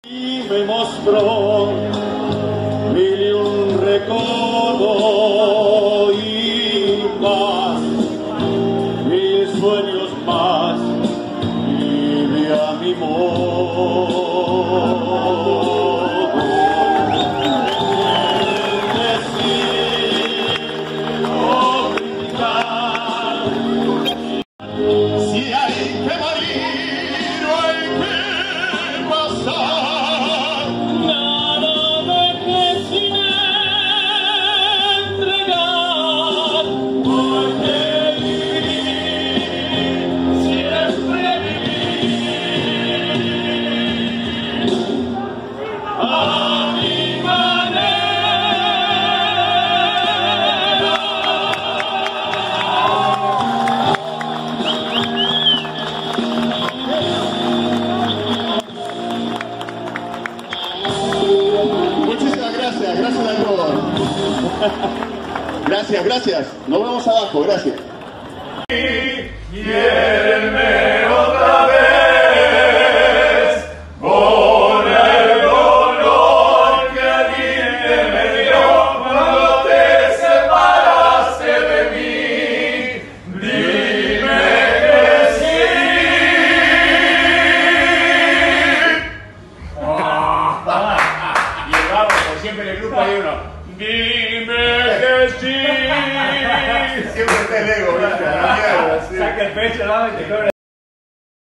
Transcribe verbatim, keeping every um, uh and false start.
Y me mostró mil y un recodo y más, mil sueños más, vive a mi modo. Decido brincar, si hay que morir o hay que pasar, nada dejes sin entregar, porque vivir, siempre vivir, a mi manera. Muchísimas gracias, gracias a todos. Gracias, gracias. Nos vemos abajo, gracias. Quiéreme otra vez con el dolor que alguien me dio cuando te separaste de mí. Dime que sí. Y el vamos, como siempre en el grupo hay uno. Dime que sí. Siempre está el ego, ¿viste? La mierda, sí. Saca el pecho, ¿no? Y te cobra.